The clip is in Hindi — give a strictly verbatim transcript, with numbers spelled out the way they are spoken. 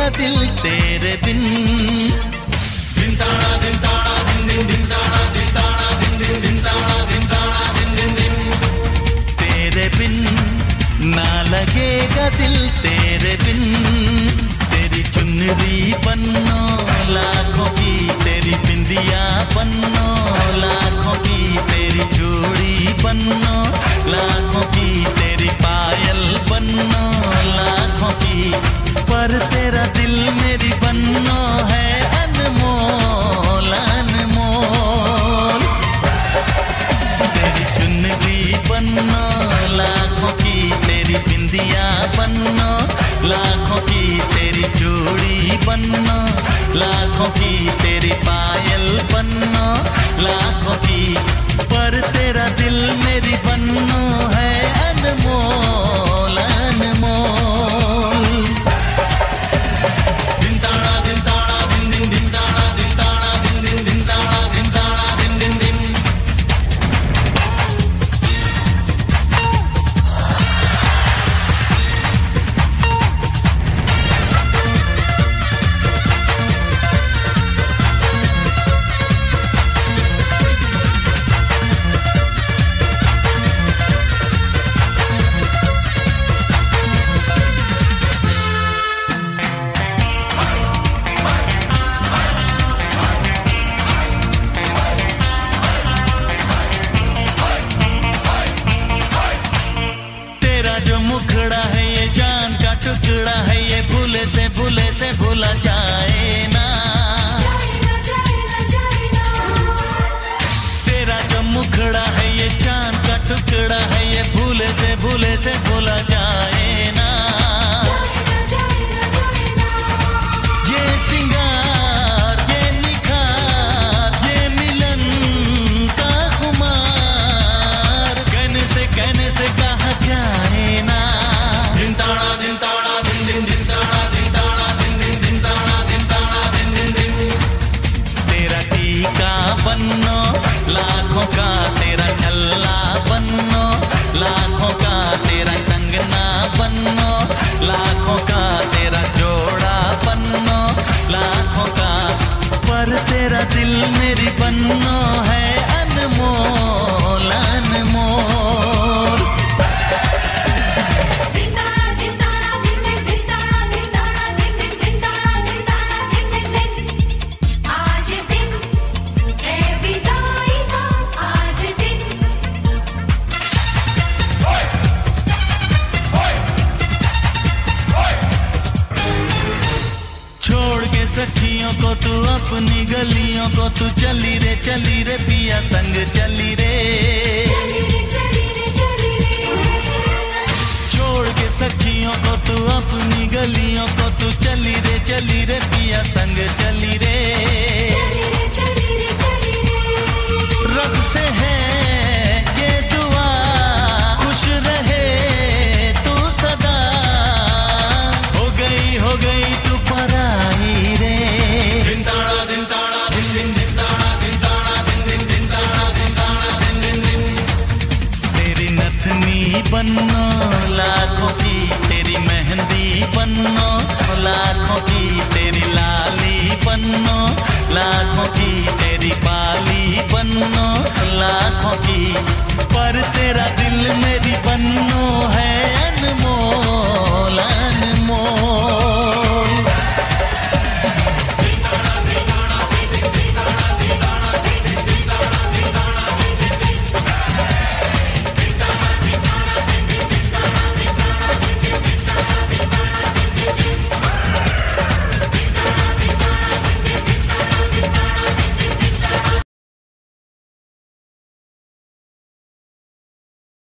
लगेगा दिल तेरे बिन। दिन ताड़ा दिन ताड़ा दिन दिन दिन ताड़ा दिन ताड़ा दिन दिन दिन ताड़ा दिन ताड़ा दिन दिन दिन तेरे बिन ना लगेगा दिल तेरे बिन। तेरी चुनरी पन्नो लाखों की, तेरी बिंदिया पन्नो लाखों की, तेरी चूड़ी पन्नो लाखों की, तेरी पायल पन्नो लाखों की, पर तेरा दिल मेरी पन्नो है अनमोल अनमोल। तेरी चुनरी पन्नो लाखों की, तेरी बिंदिया पन्नो लाखों की, तेरी चूड़ी पन्नो लाखों की, तेरी पायल पन्नो लाखों की, पर तेरा दिल मेरी पन्नो है अनमोल अनमोल। दिन ताड़ा दिन ताड़ा दिन दिन दिन ताड़ा दिन ताड़ा दिन दिन दिन ताड़ा दिन ताड़ा दिन दिन दिन। मुखड़ा है ये जान का टुकड़ा है, ये भूले से भूले से भूला जाए ना। तेरा जो मुखड़ा है ये जान का टुकड़ा है, ये भूले से भूले से भूला जाए ना। ये सिंगार ये निखार ये मिलन का खुमार, कहने से कहने से कहा जाए ना। दिन ताड़ा दिन ताड़ा दिन दिन दिन ताड़ा दिन ताड़ा दिन दिन दिन ताड़ा दिन ताड़ा दिन दिन दिन। तेरा टीका बन्नो लाखों का, तेरा छल्ला बन्नो लाखों का, तेरा कंगना बन्नो लाखों का, तेरा जोड़ा बन्नो लाखों का, पर तेरा दिल मेरी बन्नो है अनमोल अनमोल। सखियों को तू अपनी गलियों को तू चली रे चली रे पिया संग चली रे, चली रे चली रे चली रे। छोड़ के सखियों को तू अपनी गलियों को तू चली रे चली रे पिया संग चली रे, चली रे चली रे चली रे। रब से है ये दुआ खुश रहे तू सदा, हो गई हो गई तू पराई रे। दिन ताड़ा दिन ताड़ा दिन दिन दिन ताड़ा दिन ताड़ा दिन दिन दिन ताड़ा दिन ताड़ा दिन दिन दिन। तेरी नथनी बन्नो लाखों की, तेरी मेहंदी बन्नो लाखों की, तेरी लाली बन्नो लाखों की, तेरी बाली बन्नो लाखों की, पर तेरा दिल मेरी बन्नो